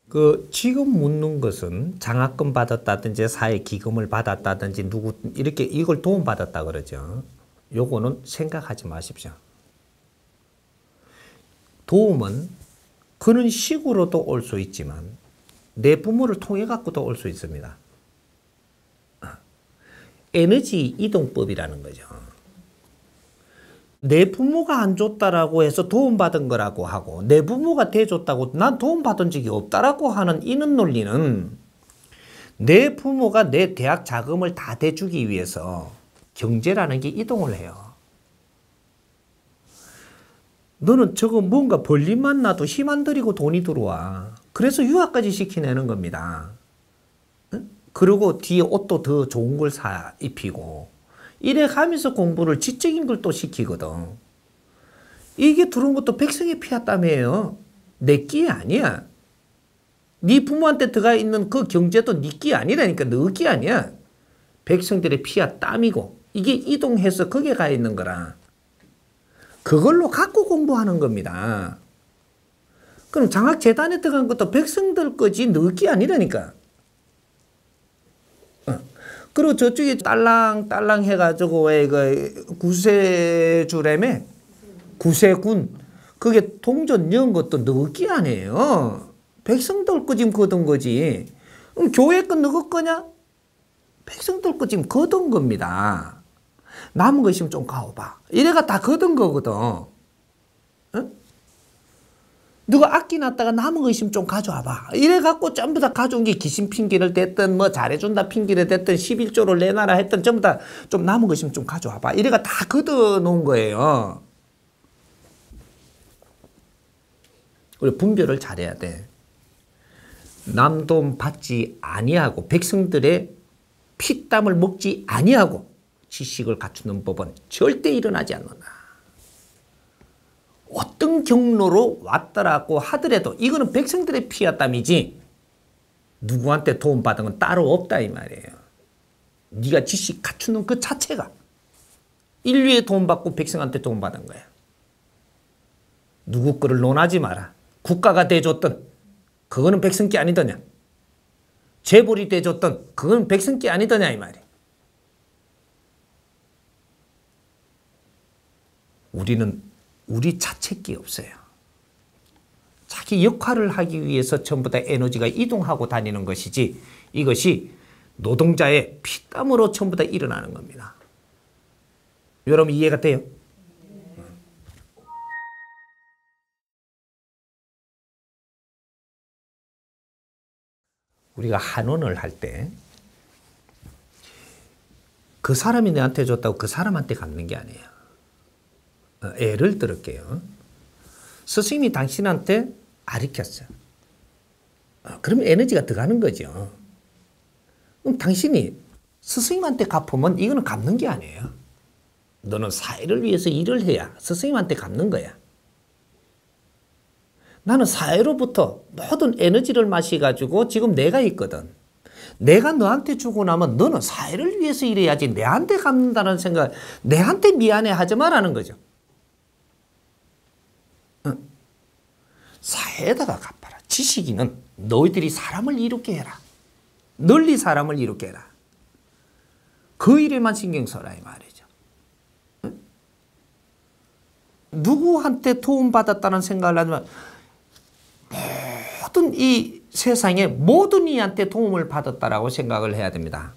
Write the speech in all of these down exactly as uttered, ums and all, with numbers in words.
그 지금 묻는 것은 장학금 받았다든지 사회 기금을 받았다든지 누구 이렇게 이걸 도움 받았다 그러죠. 요거는 생각하지 마십시오. 도움은 그런 식으로도 올 수 있지만 내 부모를 통해 갖고도 올 수 있습니다. 에너지 이동법이라는 거죠. 내 부모가 안 줬다라고 해서 도움받은 거라고 하고 내 부모가 대줬다고 난 도움받은 적이 없다라고 하는 이는 논리는 내 부모가 내 대학 자금을 다 대주기 위해서 경제라는 게 이동을 해요. 너는 저거 뭔가 벌림만 나도 힘 안 들이고 돈이 들어와. 그래서 유학까지 시키내는 겁니다. 응? 그리고 뒤에 옷도 더 좋은 걸 사 입히고 이래 가면서 공부를 지적인 걸 또 시키거든. 이게 들어온 것도 백성의 피와 땀이에요. 내 끼 아니야. 네 부모한테 들어가 있는 그 경제도 네 끼 아니라니까. 너 끼 아니야. 백성들의 피와 땀이고 이게 이동해서 거기에 가 있는 거라. 그걸로 갖고 공부하는 겁니다. 그럼 장학재단에 들어간 것도 백성들 거지 너 끼 아니라니까. 그리고 저쪽에 딸랑 딸랑 해가지고 왜 그 구세주라며 구세군 그게 동전 연 것도 너기 아니에요. 백성들 거 지금 거둔 거지. 그럼 교회 거 너거 거냐? 백성들 거 지금 거둔 겁니다. 남은 거 있으면 좀 가오봐. 이래가 다 거둔 거거든. 응? 누가 아끼놨다가 남은 거 있으면 좀 가져와봐. 이래갖고 전부 다 가져온 게 귀신 핑계를 댔든 뭐 잘해준다 핑계를 댔든 십일조를 내놔라 했든 전부 다 좀 남은 거 있으면 좀 가져와봐. 이래가 다 걷어놓은 거예요. 우리 분별을 잘해야 돼. 남 돈 받지 아니하고 백성들의 피땀을 먹지 아니하고 지식을 갖추는 법은 절대 일어나지 않는다. 어떤 경로로 왔더라고 하더라도 이거는 백성들의 피와 땀이지 누구한테 도움받은 건 따로 없다 이 말이에요. 네가 지식 갖추는 그 자체가 인류에 도움받고 백성한테 도움받은 거야. 누구 거를 논하지 마라. 국가가 대줬던 그거는 백성께 아니더냐. 재벌이 대줬던 그건 백성께 아니더냐 이 말이에요. 우리는 우리 자체께 없어요. 자기 역할을 하기 위해서 전부 다 에너지가 이동하고 다니는 것이지 이것이 노동자의 피땀으로 전부 다 일어나는 겁니다. 여러분 이해가 돼요? 우리가 한원을 할 때 그 사람이 내한테 줬다고 그 사람한테 갚는 게 아니에요. 예를 들을게요. 스승님이 당신한테 가르쳤어요. 그러면 에너지가 들어가는 거죠. 그럼 당신이 스승님한테 갚으면 이거는 갚는 게 아니에요. 너는 사회를 위해서 일을 해야 스승님한테 갚는 거야. 나는 사회로부터 모든 에너지를 마셔가지고 지금 내가 있거든. 내가 너한테 주고 나면 너는 사회를 위해서 일해야지 내한테 갚는다는 생각, 내한테 미안해 하지 말라는 거죠. 사회에다가 갚아라. 지식인은 너희들이 사람을 이롭게 해라. 널리 사람을 이롭게 해라. 그 일에만 신경 써라 이 말이죠. 응? 누구한테 도움받았다는 생각을 하지만 모든 이 세상에 모든 이한테 도움을 받았다라고 생각을 해야 됩니다.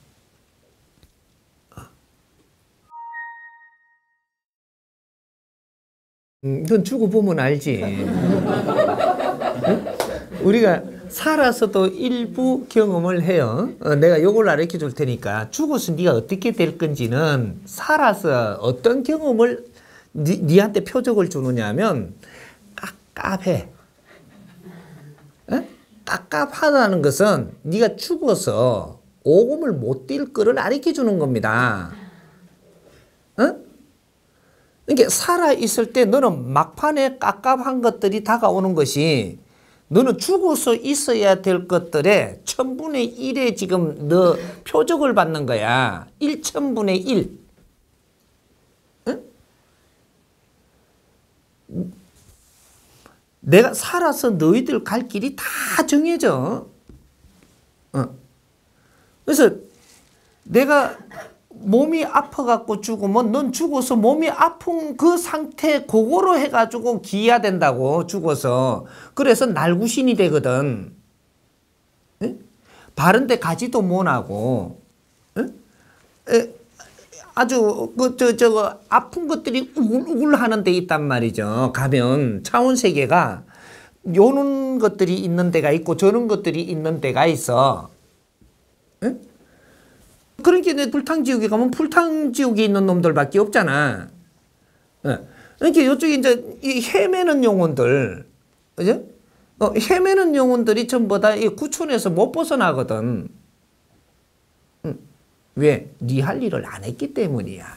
음, 이건 주고 보면 알지. 응? 우리가 살아서도 일부 경험을 해요. 어, 내가 요걸 가르쳐 줄 테니까 죽어서 네가 어떻게 될 건지는 살아서 어떤 경험을 니, 니한테 표적을 주느냐 하면 깝깝해. 어? 깝깝하다는 것은 네가 죽어서 오금을 못 뛸 거를 가르쳐 주는 겁니다. 어? 그러니까 살아있을 때 너는 막판에 깝깝한 것들이 다가오는 것이 너는 죽어서 있어야 될 것들의 천분의 일에 지금 너 표적을 받는 거야. 일천분의 일. 응? 내가 살아서 너희들 갈 길이 다 정해져. 어. 그래서 내가 몸이 아파갖고 죽으면 넌 죽어서 몸이 아픈 그 상태 그거로 해가지고 기해야 된다고 죽어서. 그래서 날구신이 되거든. 에? 바른데 가지도 못하고. 에? 에? 아주 그 저 저거 아픈 것들이 우글우글 하는 데 있단 말이죠. 가면 차원 세계가 요런 것들이 있는 데가 있고 저런 것들이 있는 데가 있어. 에? 그러니까 내 불탕지옥에 가면 불탕지옥에 있는 놈들밖에 없잖아. 예. 그러니까 이쪽에 이제 이 헤매는 영혼들, 그죠? 어, 헤매는 영혼들이 전부 다 이 구촌에서 못 벗어나거든. 응. 왜? 네 할 일을 안 했기 때문이야.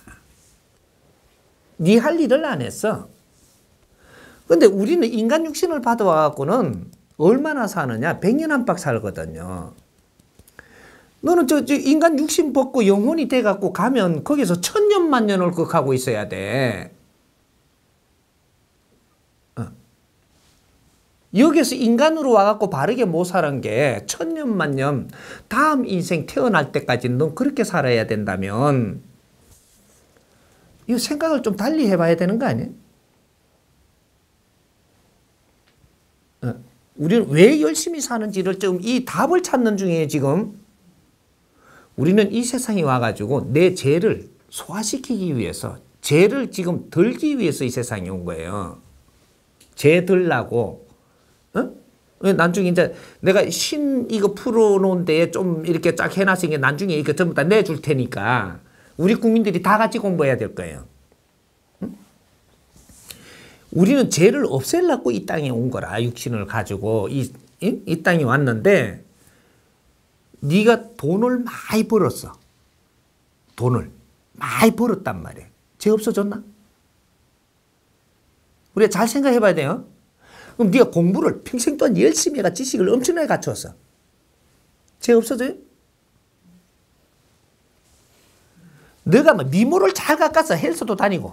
네 할 일을 안 했어. 근데 우리는 인간 육신을 받아와갖고는 얼마나 사느냐? 백년 안팎 살거든요. 너는 저, 저 인간 육신 벗고 영혼이 돼갖고 가면 거기서 천년 만년을 극하고 있어야 돼. 어. 여기서 인간으로 와갖고 바르게 못 살은 게 천년 만년 다음 인생 태어날 때까지는 넌 그렇게 살아야 된다면 이 생각을 좀 달리 해봐야 되는 거 아니야? 어. 우리는 왜 열심히 사는지를 좀 이 답을 찾는 중에 지금 우리는 이 세상에 와가지고 내 죄를 소화시키기 위해서 죄를 지금 덜기 위해서 이 세상에 온 거예요. 죄 덜라고. 어? 나중에 이제 내가 신 이거 풀어놓은 데에 좀 이렇게 쫙 해놨으니까 나중에 이렇게 전부 다 내줄 테니까 우리 국민들이 다 같이 공부해야 될 거예요. 응? 우리는 죄를 없애려고 이 땅에 온 거라. 육신을 가지고 이, 이, 이 땅에 왔는데 네가 돈을 많이 벌었어. 돈을 많이 벌었단 말이야. 죄 없어졌나? 우리가 잘 생각해 봐야 돼요. 그럼 네가 공부를 평생 동안 열심히 해가 지식을 엄청나게 갖췄어. 죄 없어져요? 너가 뭐 미모를 잘 깎아서 헬스도 다니고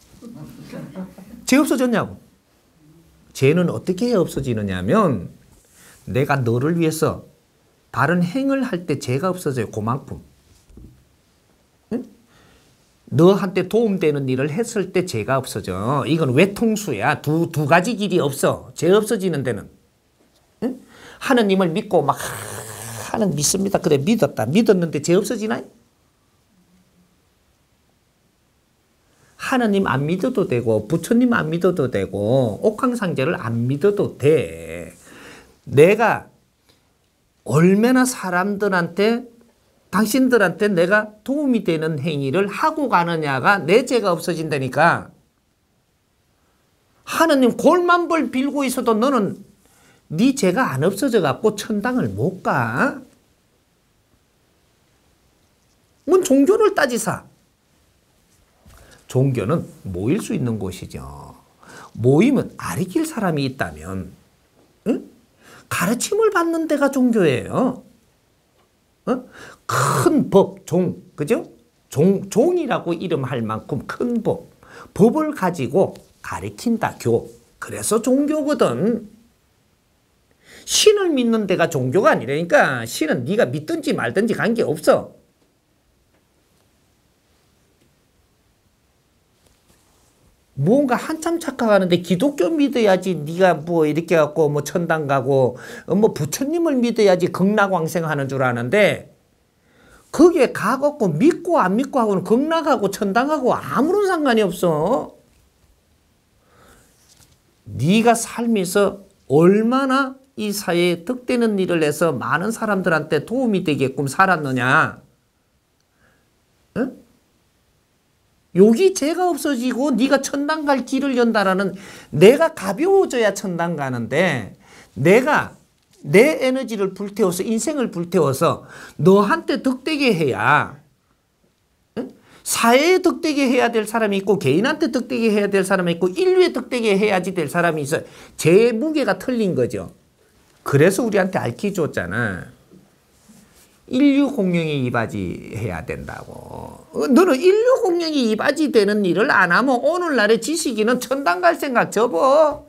죄 없어졌냐고. 죄는 어떻게 해 없어지느냐 하면 내가 너를 위해서 바른 행을 할 때 죄가 없어져요. 그만큼. 응? 너한테 도움되는 일을 했을 때 죄가 없어져. 이건 외통수야. 두, 두 가지 길이 없어. 죄 없어지는 데는. 응? 하느님을 믿고 막 하는 믿습니다. 그래 믿었다. 믿었는데 죄 없어지나? 하느님 안 믿어도 되고 부처님 안 믿어도 되고 옥황상제를 안 믿어도 돼. 내가 얼마나 사람들한테 당신들한테 내가 도움이 되는 행위를 하고 가느냐가 내 죄가 없어진다니까. 하느님 골만 벌 빌고 있어도 너는 네 죄가 안 없어져 갖고 천당을 못 가. 뭔 종교를 따지사. 종교는 모일 수 있는 곳이죠. 모이면 아리킬 사람이 있다면 응? 가르침을 받는 데가 종교예요. 어? 큰 법, 종, 그죠? 종, 종이라고 이름할 만큼 큰 법. 법을 가지고 가르친다, 교. 그래서 종교거든. 신을 믿는 데가 종교가 아니라니까. 신은 네가 믿든지 말든지 관계없어. 뭔가 한참 착각하는데 기독교 믿어야지 네가 뭐 이렇게 갖고 뭐 천당 가고 뭐 부처님을 믿어야지 극락왕생하는 줄 아는데 거기에 가갖고 믿고 안 믿고 하고는 극락하고 천당하고 아무런 상관이 없어. 네가 삶에서 얼마나 이 사회에 득되는 일을 해서 많은 사람들한테 도움이 되게끔 살았느냐. 응? 여기 죄가 없어지고 네가 천당 갈 길을 연다라는 내가 가벼워져야 천당 가는데 내가 내 에너지를 불태워서 인생을 불태워서 너한테 득되게 해야 응? 사회에 득되게 해야 될 사람이 있고 개인한테 득되게 해야 될 사람이 있고 인류에 득되게 해야지 될 사람이 있어. 제 무게가 틀린 거죠. 그래서 우리한테 알기 줬잖아. 인류 공룡이 이바지 해야 된다고. 너는 인류 공룡이 이바지 되는 일을 안 하면 오늘날의 지식인은 천당 갈 생각 접어.